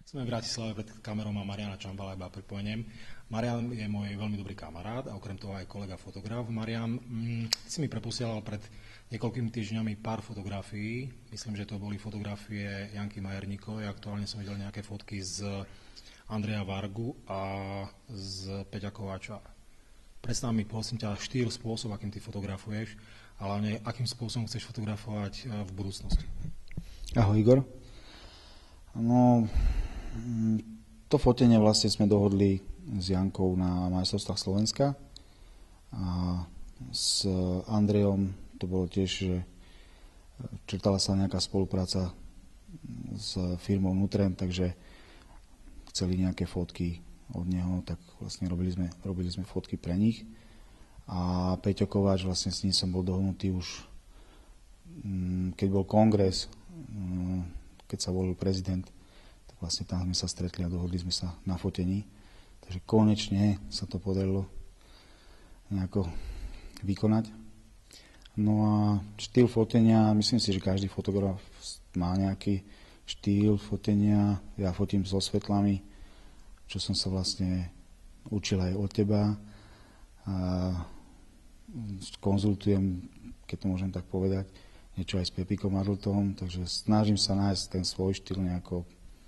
Sme v Bratislave pred kamerou a Mariana Čambala, iba pripojeniem. Marian je môj veľmi dobrý kamarát a okrem toho aj kolega fotograf. Marian, si mi preposielal pred niekoľkými týždňami pár fotografií. Myslím, že to boli fotografie Janky Majerníkovej. Aktuálne som videl nejaké fotky z Andreja Vargu a z Peťa Kováča. Predstav mi, prosím ťa, štýl, spôsob, akým ty fotografuješ, ale hlavne akým spôsobom chceš fotografovať v budúcnosti. Ahoj, Igor. No, to fotenie vlastne sme dohodli s Jankou na majstrovstvách Slovenska a s Andrejom to bolo tiež, že črtala sa nejaká spolupráca s firmou Nutrend, takže chceli nejaké fotky od neho, tak vlastne robili sme fotky pre nich. A Peťo Kováč, vlastne s ním som bol dohodnutý už, keď bol kongres, keď sa volil prezident, tak vlastne tam sme sa stretli a dohodli sme sa na fotení. Takže konečne sa to podarilo nejako vykonať. No a štýl fotenia, myslím si, že každý fotograf má nejaký štýl fotenia. Ja fotím so svetlami, čo som sa vlastne učil aj od teba. A konzultujem, keď to môžem tak povedať, niečo aj s Pepikom Adltom, takže snažím sa nájsť ten svoj štýl nejako.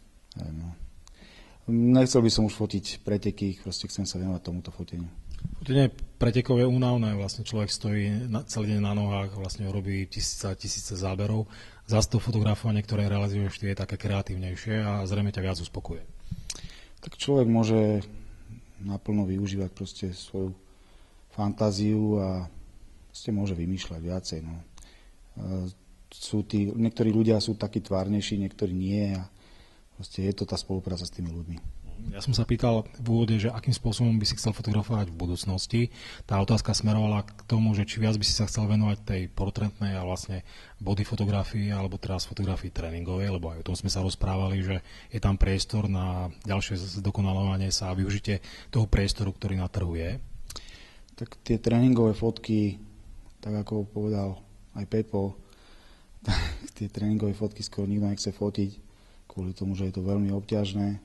Nechcel by som už fotiť preteky, proste chcem sa venovať tomuto foteniu. Fotenie pretekov je únavné, vlastne človek stojí celý deň na nohách, vlastne robí tisíce záberov. Zas to fotografovanie, ktoré realizuješ, je také kreatívnejšie a zrejme ťa viac uspokuje. Tak človek môže naplno využívať proste svoju fantáziu a proste môže vymýšľať viacej. No. Niektorí ľudia sú takí tvárnejší, niektorí nie a proste je to tá spolupráca s tými ľuďmi. Ja som sa pýtal v úvode, že akým spôsobom by si chcel fotografovať v budúcnosti. Tá otázka smerovala k tomu, že či viac by si sa chcel venovať tej portrétnej a vlastne body fotografii alebo teraz fotografii tréningovej, lebo aj o tom sme sa rozprávali, že je tam priestor na ďalšie zdokonalovanie sa a využitie toho priestoru, ktorý na trhu je. Tak tie tréningové fotky, tak ako povedal aj Pepo, tak tie tréningové fotky skoro nikto nechce fotiť, kvôli tomu, že je to veľmi obťažné.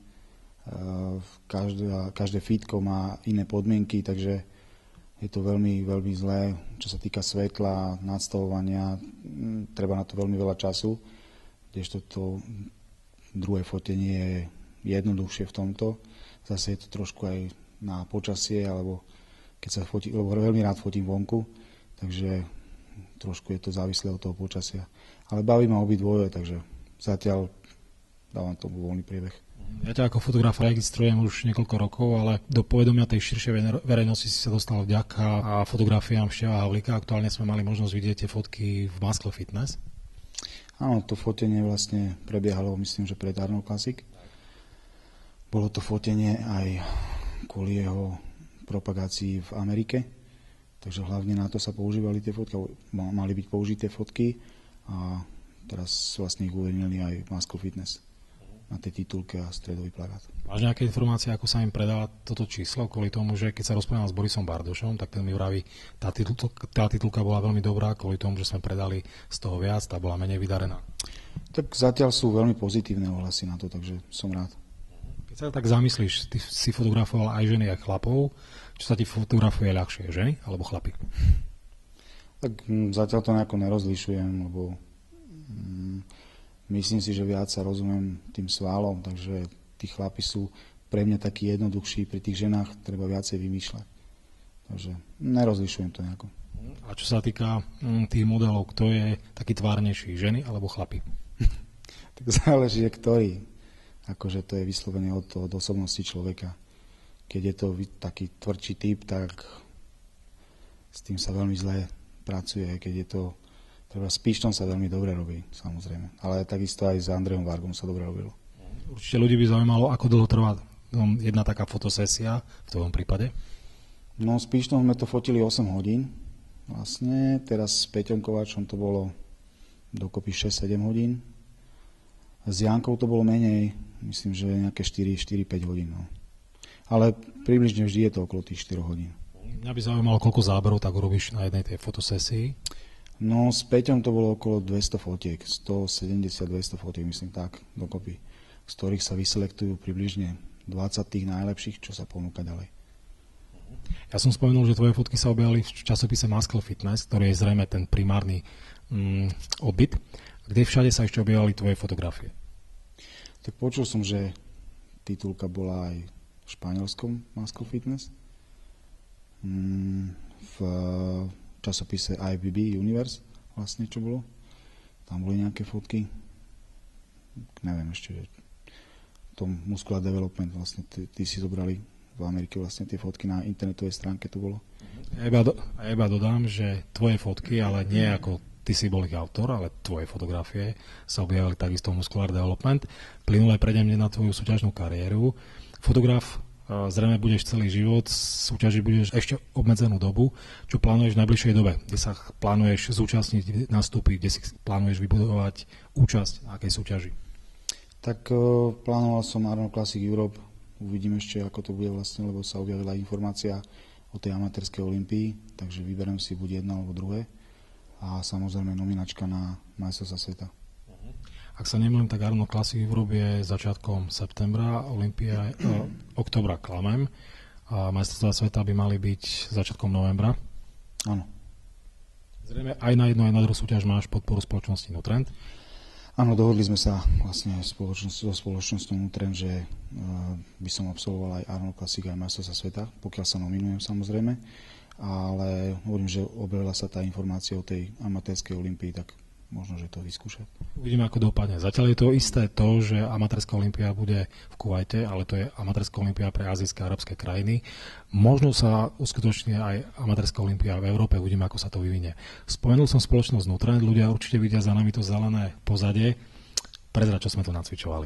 Každé fitko má iné podmienky, takže je to veľmi, veľmi zlé. Čo sa týka svetla, nadstavovania, treba na to veľmi veľa času, kdežto to druhé fotenie je jednoduchšie v tomto. Zase je to trošku aj na počasie, alebo keď sa fotí, lebo veľmi rád fotím vonku, takže trošku je to závislé od toho počasia. Ale baví ma obidvoje, takže zatiaľ dávam tomu voľný priebeh. Ja ťa ako fotograf registrujem už niekoľko rokov, ale do povedomia tej širšej verejnosti si sa dostal vďaka fotografiám Števa Havlíka. Aktuálne sme mali možnosť vidieť tie fotky v Muscle Fitness. Áno, to fotenie vlastne prebiehalo, myslím, že pred Arnold Classic. Bolo to fotenie aj kvôli jeho propagácii v Amerike, takže hlavne na to sa používali tie fotky, mali byť použité fotky a teraz vlastne ich uverejnili aj Muscle Fitness na tej titulke a stredový plagát. Máš nejaké informácie, ako sa im predáva toto číslo, kvôli tomu, že keď sa rozprával s Borisom Bardošom, tak ten mi vraví, tá titulka bola veľmi dobrá, kvôli tomu, že sme predali z toho viac, tá bola menej vydarená. Tak zatiaľ sú veľmi pozitívne ohlasy na to, takže som rád. Keď sa tak zamyslíš, ty si fotografoval aj ženy, aj chlapov, čo sa ti fotografuje ľahšie, ženy alebo chlapi? Tak zatiaľ to nejako nerozlišujem, lebo myslím si, že viac sa rozumiem tým svalom, takže tí chlapi sú pre mňa takí jednoduchší, pri tých ženách treba viacej vymýšľať. Takže nerozlišujem to nejako. A čo sa týka tých modelov, kto je taký tvárnejší, ženy alebo chlapi? Tak záleží, ktorý. Akože to je vyslovene od osobnosti človeka. Keď je to taký tvrdší typ, tak s tým sa veľmi zle pracuje. Keď je to treba s Píštom sa veľmi dobre robí, samozrejme. Ale takisto aj s Andrejom Vargom sa dobre robilo. Určite ľudí by zaujímalo, ako dlho trvá jedna taká fotosesia v tvojom prípade? No s Píštom sme to fotili 8 hodín. Vlastne teraz s Peťom Kováčom to bolo dokopy 6-7 hodín. S Jankou to bolo menej, myslím, že nejaké 4-5 hodín. No. Ale približne vždy je to okolo tých 4 hodín. Mňa by zaujímalo, koľko záberov tak urobíš na jednej tej fotosesii. No s Peťom to bolo okolo 200 fotiek, 170-200 fotiek, myslím tak, dokopy. z ktorých sa vyselektujú približne 20 tých najlepších, čo sa ponúka ďalej. Ja som spomenul, že tvoje fotky sa objavili v časopise Muscle Fitness, ktorý je zrejme ten primárny odbyt. Kde všade sa ešte objavili tvoje fotografie? Tak počul som, že titulka bola aj v španielskom Muscle Fitness, v časopise IFBB Universe, vlastne čo bolo. Tam boli nejaké fotky. Neviem ešte, že tom Muscular Development vlastne tí si zobrali v Amerike vlastne tie fotky na internetovej stránke to bolo. Ja iba dodám, že tvoje fotky, ale nie ako ty si bol ich autor, ale tvoje fotografie sa objavili takisto v Muscular Development. Plynule prejdem na tvoju súťažnú kariéru. Fotograf zrejme budeš celý život, súťažiť budeš ešte obmedzenú dobu. Čo plánuješ v najbližšej dobe? Kde sa plánuješ zúčastniť, nastúpiť, kde si plánuješ vybudovať účasť na akej súťaži? Tak plánoval som Arnold Classic Europe. Uvidím ešte, ako to bude vlastne, lebo sa objavila informácia o tej amatérskej olympii, takže vyberiem si buď jedno alebo druhé. A samozrejme nominačka na majstrovstvá sveta. Ak sa nemýlim, tak Arnold Classic Europe je začiatkom septembra, Olympia októbra, klamem. A majstrovstvá sveta by mali byť začiatkom novembra. Áno. Zrejme aj na jednu, aj na druhú súťaž máš podporu spoločnosti Nutrend. Áno, dohodli sme sa vlastne so spoločnosťou Nutrend, že by som absolvoval aj Arnold Classic, aj majstrovstvá sveta, pokiaľ sa nominujem samozrejme. Ale hovorím, že objavila sa tá informácia o tej amatérskej olympii, tak možno, že to vyskúšať. Uvidíme, ako dopadne. Zatiaľ je to isté to, že amatérska olympia bude v Kuvajte, ale to je amatérska olympia pre azijské a arabské krajiny. Možno sa uskutoční aj amatérska olympia v Európe, uvidíme, ako sa to vyvinie. Spomenul som spoločnosť Nutrend, ľudia určite vidia za nami to zelené pozadie. Prezrať, čo sme tu nacvičovali.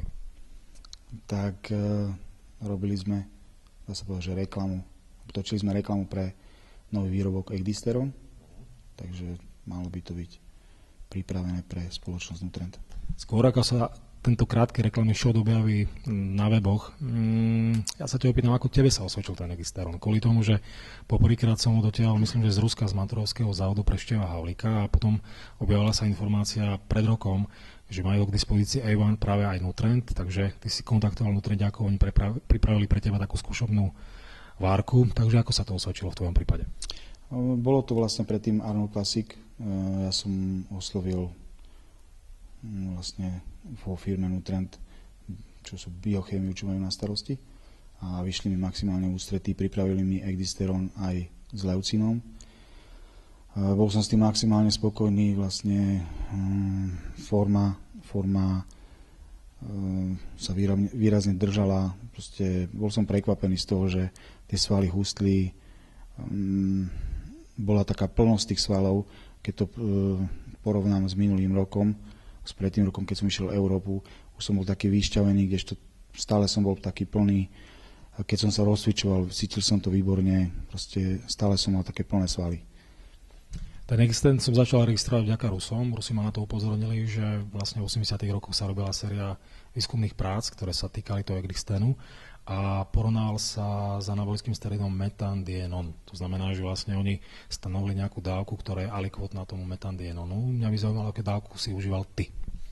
Tak robili sme, dá sa povedať, že reklamu. Točili sme reklamu pre nový výrobok Egdisteron, takže malo by to byť pripravené pre spoločnosť Nutrend. Skôr ako sa tento krátky reklamný shot objaví na weboch, ja sa te opýtam, ako tebe sa osvedčil ten Egdisteron. Kvôli tomu, že poprvýkrát som ho dotiahol, myslím, že z Ruska, z Maturovského závodu pre Števa Havlíka a potom objavila sa informácia pred rokom, že majú k dispozícii A1 práve aj Nutrend, takže ty si kontaktoval Nutrend, ako oni pripravili pre teba takú skúšobnú várku, takže ako sa to osvedčilo v tvojom prípade? Bolo to vlastne predtým Arnold Classic. Ja som oslovil vlastne vo firme Nutrend, čo sú biochémiu, čo majú na starosti. A vyšli mi maximálne v ústretí, pripravili mi Egdisteron aj s leucinom. Bol som s tým maximálne spokojný, vlastne forma sa výrazne držala. Proste bol som prekvapený z toho, že tie svaly hustli, bola taká plnosť tých svalov, keď to porovnám s minulým rokom, s predtým rokom, keď som išiel Európu, už som bol taký vyšťavený, kdežto stále som bol taký plný. Keď som sa rozcvičoval, cítil som to výborne, proste stále som mal také plné svaly. Ten Egdisteron som začal registrovať vďaka Rusom. Rusi ma na to upozornili, že vlastne v 80. rokoch sa robila séria výskumných prác, ktoré sa týkali toho Egdisteronu a porovnával sa s anabolickým steroidom metandienon. To znamená, že vlastne oni stanovili nejakú dávku, ktorá je alikvotná tomu metandienonu. Mňa by zaujímalo, aké dávku si užíval ty.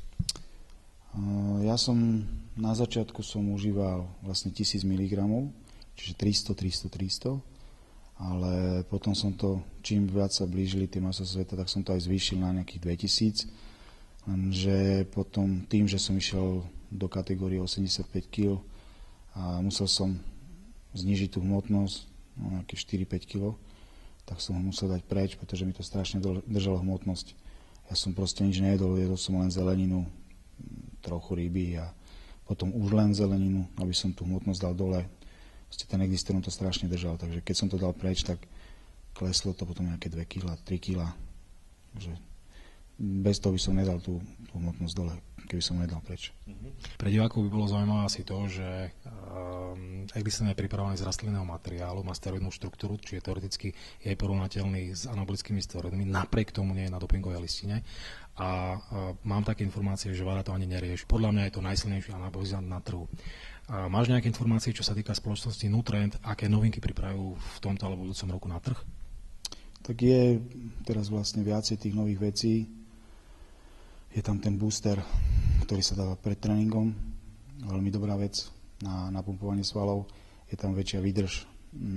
Ja som na začiatku užíval vlastne 1000 mg, čiže 300, ale potom som to, čím viac sa blížili tie majstrovstvá sveta, tak som to aj zvýšil na nejakých 2000, lenže potom tým, že som išiel do kategórie 85 kg a musel som znížiť tú hmotnosť na nejaké 4-5 kg, tak som ho musel dať preč, pretože mi to strašne držalo hmotnosť. Ja som proste nič nejedol, jedol som len zeleninu, trochu ryby a potom už len zeleninu, aby som tú hmotnosť dal dole. Ten Egdisteron to strašne držal, takže keď som to dal preč, tak kleslo to potom nejaké 2 kg, 3 kg. Takže bez toho by som nedal tú hmotnosť dole, keby som ho nedal preč. Pre divákov by bolo zaujímavé asi to, že Egdisteron je pripravený z rastlinného materiálu, má steroidnú štruktúru, čiže teoreticky je porovnateľný s anabolickými steroidmi, napriek tomu nie je na dopingovej listine. A mám také informácie, že VADA to ani nerieši. Podľa mňa je to najsilnejší anabolizant na trhu. A máš nejaké informácie, čo sa týka spoločnosti Nutrend, aké novinky pripravujú v tomto alebo budúcom roku na trh? Tak je teraz vlastne viacej tých nových vecí. Je tam ten booster, ktorý sa dáva pred tréningom. veľmi dobrá vec na pumpovanie svalov. Je tam väčšia výdrž.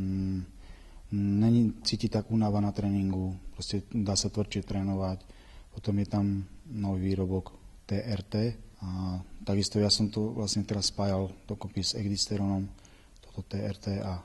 Není cítiť tak únava na tréningu, proste dá sa tvrdšie trénovať. Potom je tam nový výrobok TRT a takisto ja som to vlastne teraz spájal dokopy s Egdisteronom, toto TRT a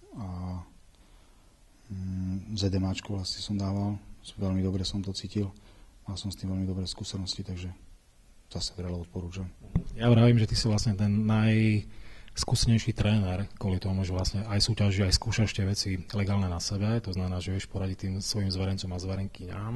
ZDMAčku vlastne som dával. Veľmi dobre som to cítil. Mal som s tým veľmi dobré skúsenosti, takže zase veľa odporúčam. Ja vravím, že ty si vlastne ten najskúsenejší tréner, kvôli tomu, že vlastne aj súťaží, aj skúšaš tie veci legálne na sebe, to znamená, že vieš poradiť tým svojim zverencom a zverenkyňám.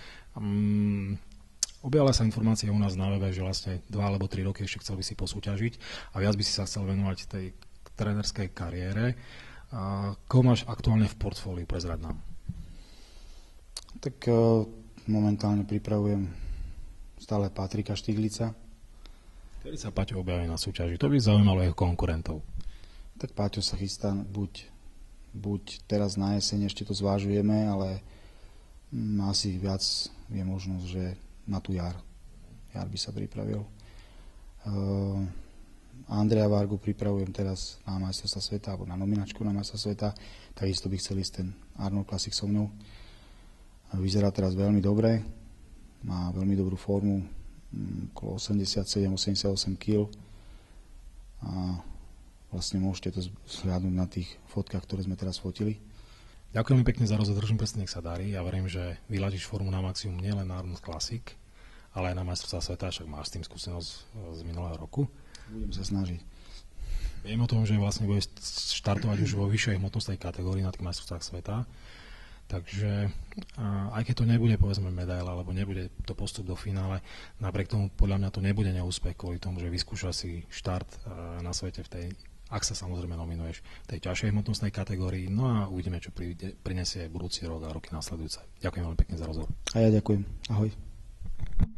Objavila sa informácia u nás na webe, že vlastne 2 alebo 3 roky ešte chcel by si posúťažiť a viac by si sa chcel venovať tej trénerskej kariére. Koho máš aktuálne v portfóliu, prezrať nám? Tak momentálne pripravujem stále Patrika Štiglica. Kedy sa Paťo objaví na súťaži? To by zaujímalo jeho konkurentov. Tak Paťo sa chystá buď teraz na jeseň, ešte to zvážujeme, ale asi viac je možnosť, že na tú jar by sa pripravil. Andreja Vargu pripravujem teraz na majstrovstvá sveta, alebo na nominačku na majstrovstvá sveta, takisto by chcel ísť ten Arnold Classic so mnou. Vyzerá teraz veľmi dobre, má veľmi dobrú formu, okolo 87-88 kg a vlastne môžete to zhľadnúť na tých fotkách, ktoré sme teraz fotili. Ďakujem mi pekne za rozhovor, držím prst, nech sa darí. Ja verím, že vyladíš formu na maximum nielen na Arnold Classic, ale aj na majstrovstvá sveta, však máš s tým skúsenosť z minulého roku. Budem sa snažiť. Viem o tom, že vlastne budeš štartovať už vo vyššej hmotnostnej kategórii na tých majstrovstvách sveta. Takže aj keď to nebude, povedzme, medaila, alebo nebude to postup do finále, napriek tomu podľa mňa to nebude neúspech kvôli tomu, že vyskúša si štart na svete v tej, ak sa samozrejme nominuješ, v tej ťažšej hmotnostnej kategórii. No a uvidíme, čo prinesie budúci rok a roky nasledujúce. Ďakujem veľmi pekne za rozhovor. A ja ďakujem. Ahoj.